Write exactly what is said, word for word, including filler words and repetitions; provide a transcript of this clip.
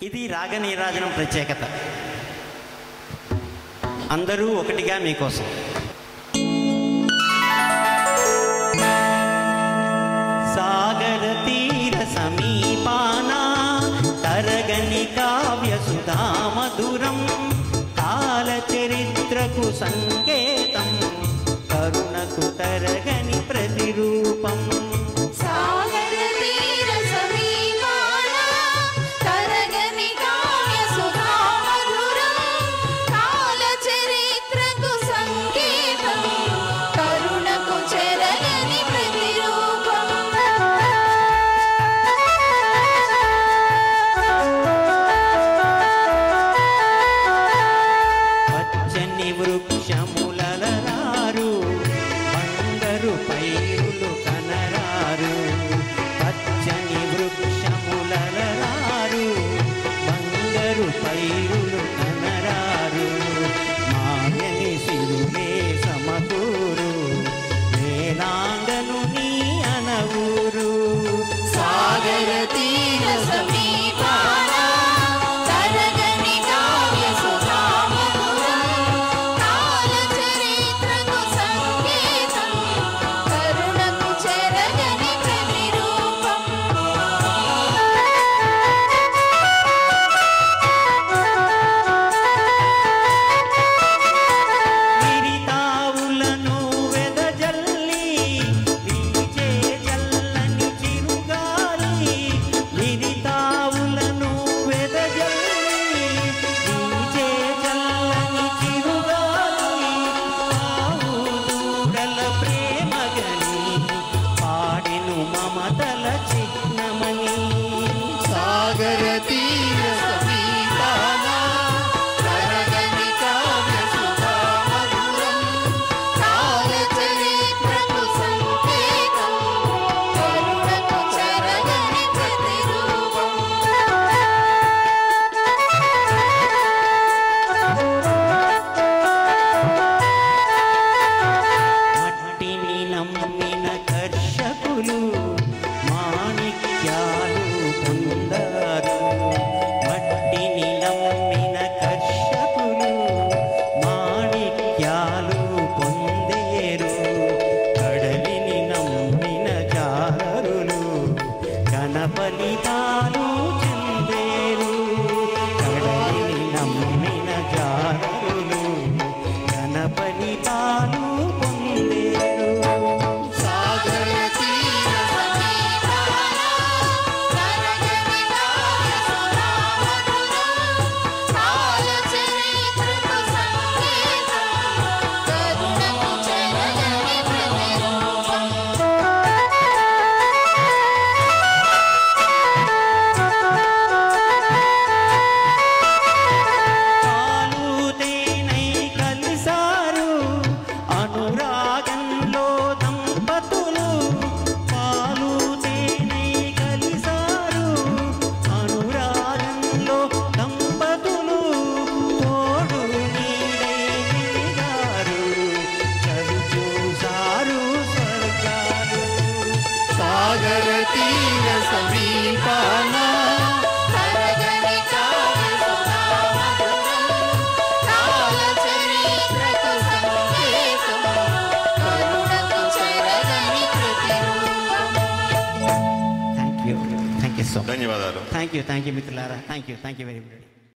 ఇది రాగనీరాజనం ప్రత్యేకత. అందరూ ఒకటిగా మీకోసం. సాగర తీర సమీపాన తరగని కావ్య సుధా మధురం, కాల చరిత్రకు సంకేతం, కరుణకు తరగని ప్రతిరూపం. వృక్షములరారు బంగారు పైరులు కనరారు, పచ్చని వృక్షములరారు బంగారు పైరులు కనరారు, మాయని సిరులే సమకూరు, వేలాంగను నీ అనవూరు. సాగర తీర సమీపాన తరగని కావ్య సుధా మధురం, కాల చరిత్రకు సంకేతం, కరుణకు చెరగని ప్రతిరూపం. విరితావులను వెదజల్లి వీచే చల్లని చిరుగాలి, విరితావులను వెదజల్లి వీచే చల్లని చిరుగాలి, ఆవుదూడల ప్రేమగని పాడెను మమతల చిహ్నమని. సాగర తీర సమీపాన తరగని కావ్య సుధా మధురం, కాల చరిత్రకు సంకేతం, కరుణకు చెరగని ప్రతిరూపం. మట్టిని నమ్మిన కర్షకులు మాణిక్యాలు పొందారు, మట్టిని నమ్మిన కర్షకులు మాణిక్యాలు పొందేరు, కడలిని నమ్మిన జాలరులు ఘనఫలితాలు చెందేరు, కడలిని నమ్మిన జాలరులు ఘనఫలితాలు పొందేరు. సాగర తీర సమీపాన తరగని కావ్య సుధా మధురం, కాల చరిత్రకు సంకేతం, కరుణకు చెరగని ప్రతిరూపం. పాలు తేనై కలిసారు అనురాగంలో దంపతులు, పాలు తేనై కలిసారు అనురాగంలో దంపతులు, తోడు నీడై నిలిగారు చవి చూసారు స్వర్గాలు. సాగర తీర సమీపాన తరగని కావ్య సుధా మధురం, కాల చరిత్రకు సంకేతం, కరుణకు చెరగని ప్రతిరూపం. Thank you thank you so much. ధన్యవాదాలు. థ్యాంక్ యూ థ్యాంక్ యూ మిత్రులారా. Thank you thank you very much.